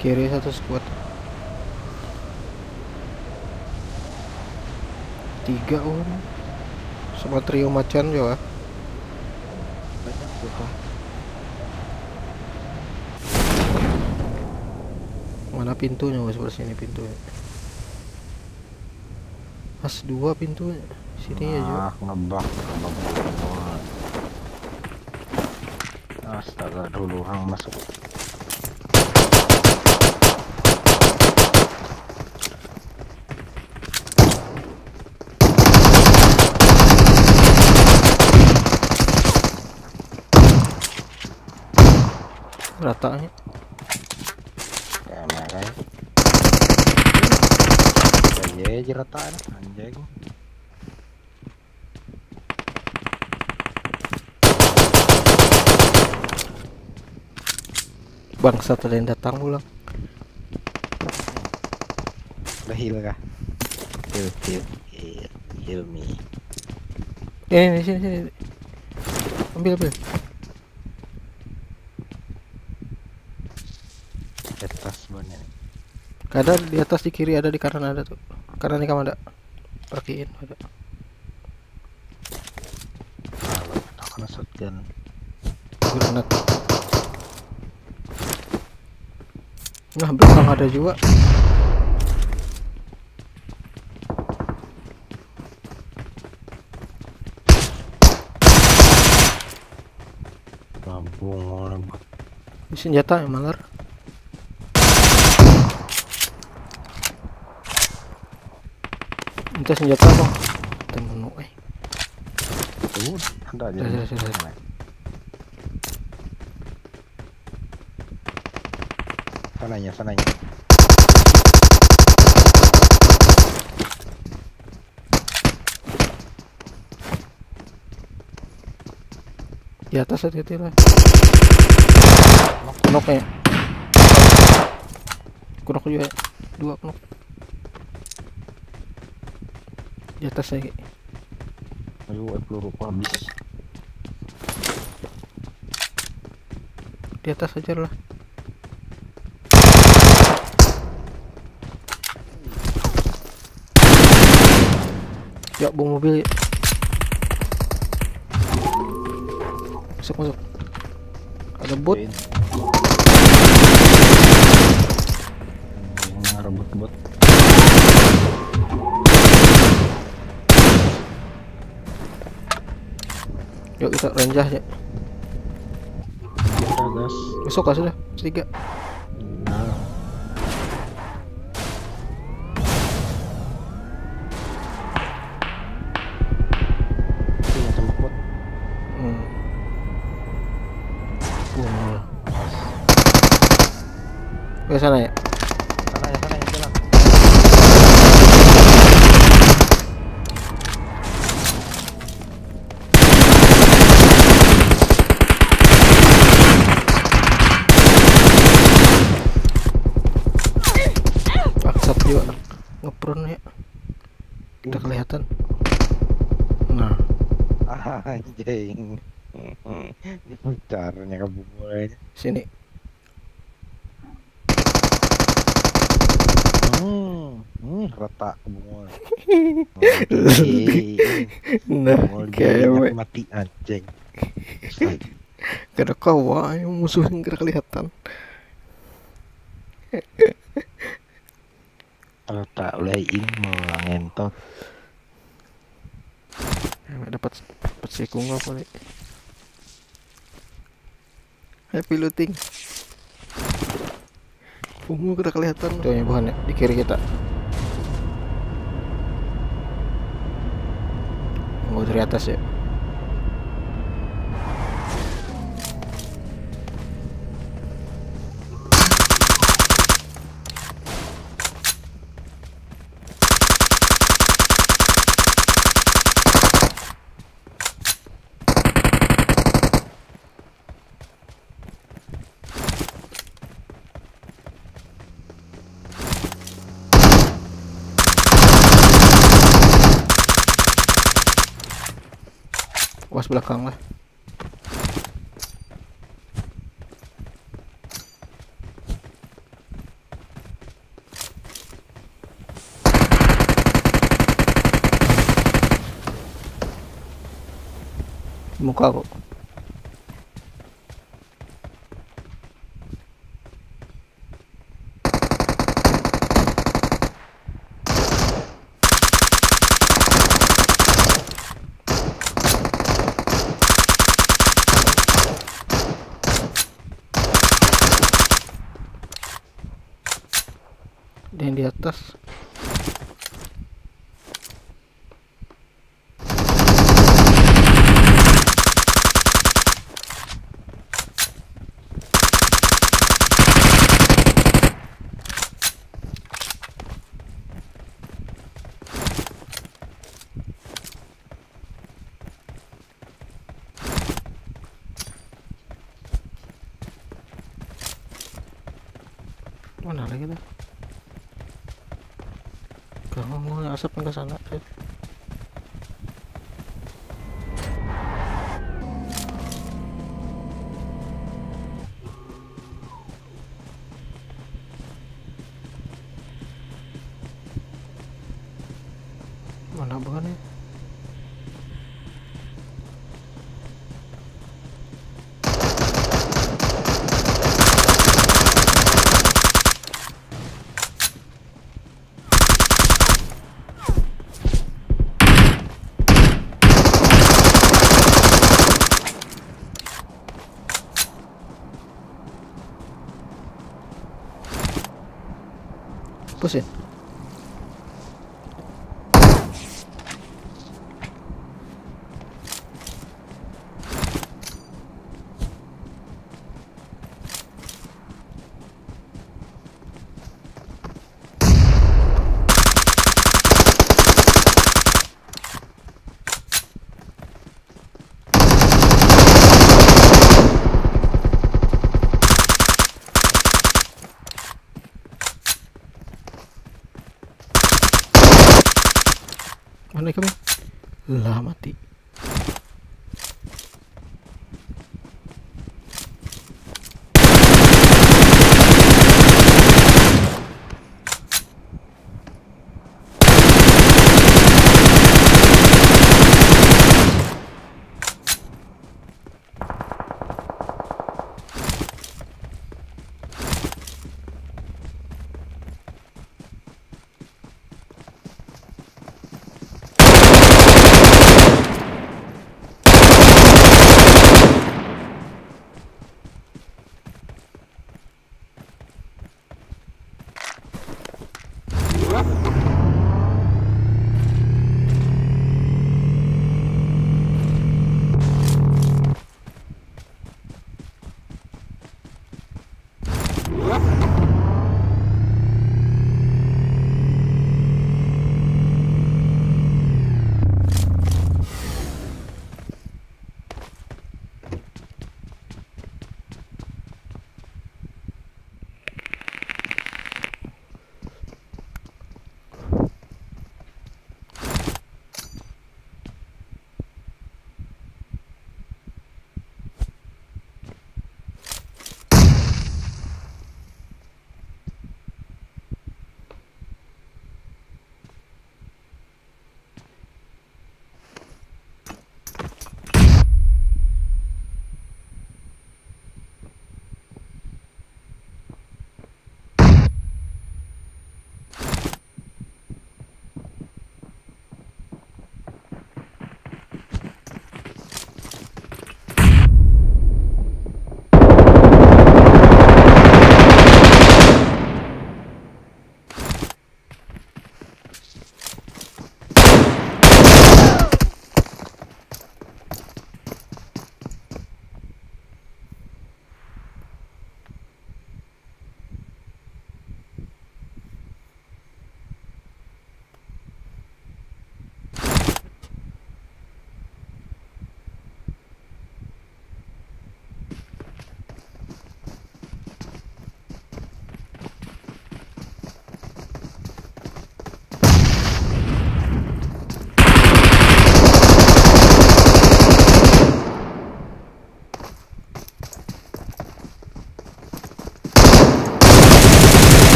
Kiri satu squad. 3 orang. Sama trio macan juga. Banyak juga. Mana pintunya? Oh, sebelah sini pintunya. Mas 2 pintunya. Sini aja. Ngebak semua. Astaga, dulu orang masuk. Ratanya. Kayak kan. Kayak jerataan anjing. Bangsat ada yang datang ulang. Udah heal kah? Heal me. Ini sini. Ambil. Di atas mana? Ada di atas, di kiri ada, di kanan ada tuh. Kanan nih kamu ada. Perhatiin ada. Kalau kita kena shotgun. Granat. Nah, belakang ada juga. Lambung orang. Ini senjata yang malar. Minta senjata bang. Temen Tuh, ada aja. Sudah. Sananya. Di atas hati-hati lah. Knock-nya. Knock juga. 2 knock. Di atas lagi. Ayo, peluru habis. Di atas aja lah. Ya, bawa mobil ya. Masuk. Ada bot. Ngerebut bot. Yuk kita renjah ya. Kita gas. Masuk lah sudah. 3. Nah. Ini tembak bot. Ke sana ya. Sana ya jalan. Bangsat juga ngepron ya. Udah kelihatan. Nah, Anjing. Caranya kebungulannya. sini. Retak kebungulan. Nah, kayak mati anjing. kada kawa yang musuh yang kada kelihatan. Retak ulai mau ngentot. Dapat sikung apa nih? Happy looting. Ungu kada kelihatan. Tuh yang bukan ya, di kiri kita. Mau dari atas ya. Was belakang lah. Muka aku. Ada yang di atas. Mana lagi tuh? Kamu mau asap ke sana tuh. Mana bukan ya? Pusin. Mana kami? Lah mati.